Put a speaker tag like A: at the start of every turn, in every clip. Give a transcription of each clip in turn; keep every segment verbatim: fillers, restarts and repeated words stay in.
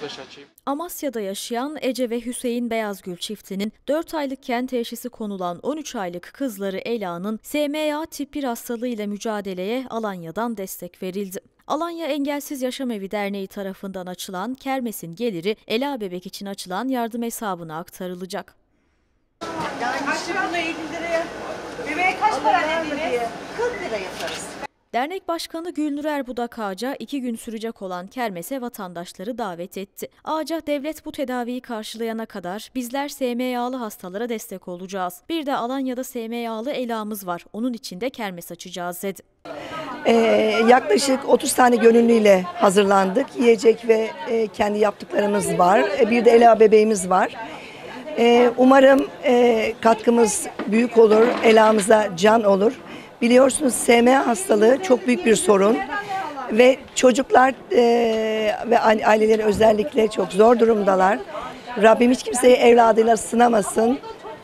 A: taşı açayım.
B: Amasya'da yaşayan Ece ve Hüseyin Beyazgül çiftinin dört aylıkken teşhisi konulan on üç aylık kızları Ela'nın S M A tip bir hastalığıyla mücadeleye Alanya'dan destek verildi. Alanya Engelsiz Yaşam Evi Derneği tarafından açılan kermesin geliri Ela bebek için açılan yardım hesabına aktarılacak.
C: Yani işte bunu elli liraya, bebeğe kaç para dediniz? kırk lira yaparız.
B: Dernek Başkanı Gülnur Erbudak Ağaca iki gün sürecek olan kermese vatandaşları davet etti. Ağaca devlet bu tedaviyi karşılayana kadar bizler S M A'lı hastalara destek olacağız. Bir de Alanya'da S M A'lı Ela'mız var. Onun için de kermes açacağız dedi.
D: Ee, yaklaşık otuz tane gönüllüyle hazırlandık. Yiyecek ve e, kendi yaptıklarımız var. E, bir de Ela bebeğimiz var. E, umarım e, katkımız büyük olur. Ela'mıza can olur. Biliyorsunuz S M A hastalığı çok büyük bir sorun ve çocuklar e, ve aileleri özellikle çok zor durumdalar. Rabbim hiç kimseyi evladıyla sınamasın.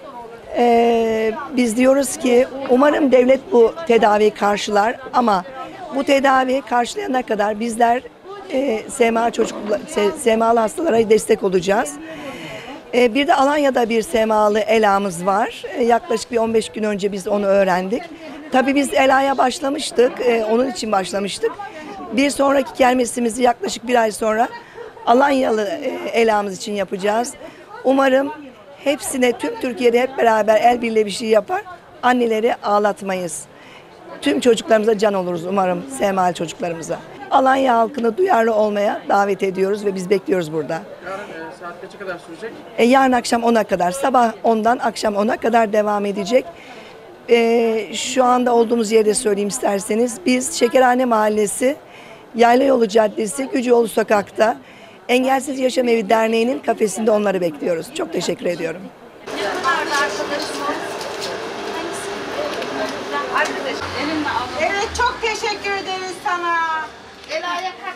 D: E, biz diyoruz ki umarım devlet bu tedaviyi karşılar ama bu tedaviyi karşılayana kadar bizler e, S M A çocuk S M A'lı hastalara destek olacağız. E, bir de Alanya'da bir S M A'lı Ela'mız var. E, yaklaşık bir on beş gün önce biz onu öğrendik. Tabii biz Ela'ya başlamıştık, e, onun için başlamıştık. Bir sonraki kermesimizi yaklaşık bir ay sonra Alanyalı e, Ela'mız için yapacağız. Umarım hepsine, tüm Türkiye'de hep beraber el birliğiyle bir şey yapar, anneleri ağlatmayız. Tüm çocuklarımıza can oluruz umarım, S M A'lı çocuklarımıza. Alanya halkını duyarlı olmaya davet ediyoruz ve biz bekliyoruz burada.
A: Yarın e, saat kaça kadar sürecek?
D: E, yarın akşam ona kadar, sabah ondan akşam ona kadar devam edecek. E, şu anda olduğumuz yerde söyleyeyim isterseniz. Biz Şekerhane Mahallesi, Yaylayolu Caddesi, Gücüoğlu Sokak'ta Engelsiz Yaşam Evi Derneği'nin kafesinde onları bekliyoruz. Çok teşekkür ediyorum.
C: Evet, çok teşekkür ederiz sana.
E: Ela'ya